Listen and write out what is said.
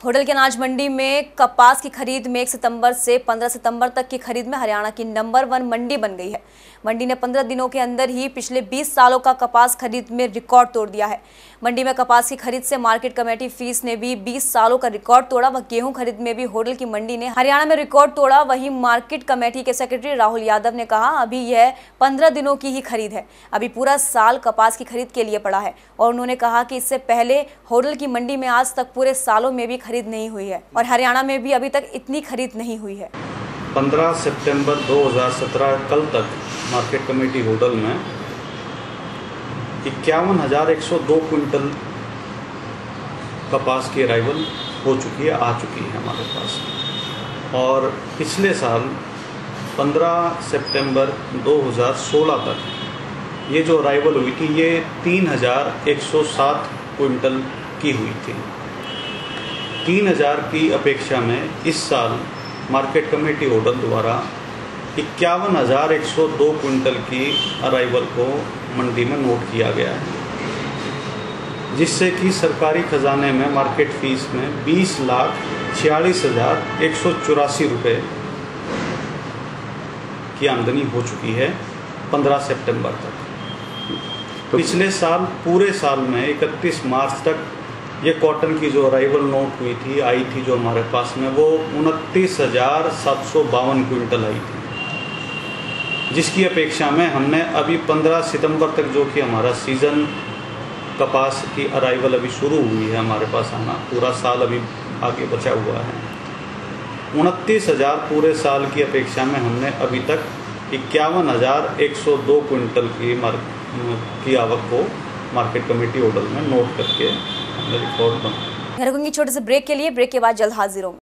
होडल की अनाज मंडी में कपास की खरीद में 1 सितंबर से 15 सितंबर तक की खरीद में हरियाणा की नंबर 1 मंडी बन गई है। मंडी ने 15 दिनों के अंदर ही पिछले 20 सालों का कपास खरीद में रिकॉर्ड तोड़ दिया है। मंडी में कपास की खरीद से मार्केट कमेटी फीस ने भी 20 सालों का रिकॉर्ड तोड़ा व गेहूं खरीद में भी होडल की मंडी ने हरियाणा में रिकॉर्ड तोड़ा। वहीं मार्केट कमेटी के सेक्रेटरी राहुल यादव ने कहा, अभी यह 15 दिनों की ही खरीद है, अभी पूरा साल कपास की खरीद के लिए पड़ा है। और उन्होंने कहा कि इससे पहले होडल की मंडी में आज तक पूरे सालों में भी खरीद नहीं हुई है और हरियाणा में भी अभी तक इतनी खरीद नहीं हुई है। 15 सितंबर 2017 कल तक मार्केट कमेटी होडल में 51,102 क्विंटल कपास की अराइवल हो चुकी है, आ चुकी है हमारे पास। और पिछले साल 15 सितंबर 2016 तक ये जो अराइवल हुई थी ये 3,107 क्विंटल की हुई थी। 3,000 की अपेक्षा में इस साल मार्केट कमेटी होडल द्वारा 51,102 क्विंटल की अराइवल को मंडी में नोट किया गया है, जिससे कि सरकारी खजाने में मार्केट फीस में 20,46,184 रुपये की आमदनी हो चुकी है 15 सितंबर तक। पिछले साल पूरे साल में 31 मार्च तक ये कॉटन की जो अराइवल नोट हुई थी, आई थी जो हमारे पास में, वो 29,752 क्विंटल आई थी, जिसकी अपेक्षा में हमने अभी 15 सितंबर तक जो कि हमारा सीज़न कपास की अराइवल अभी शुरू हुई है हमारे पास आना, पूरा साल अभी आगे बचा हुआ है। 29,000 पूरे साल की अपेक्षा में हमने अभी तक 51,102 क्विंटल की आवक को मार्केट कमेटी होडल में नोट करके हमने रिकॉर्ड बना। रुकूंगी छोटे से ब्रेक के लिए, ब्रेक के बाद जल्द हाजिर होंगे।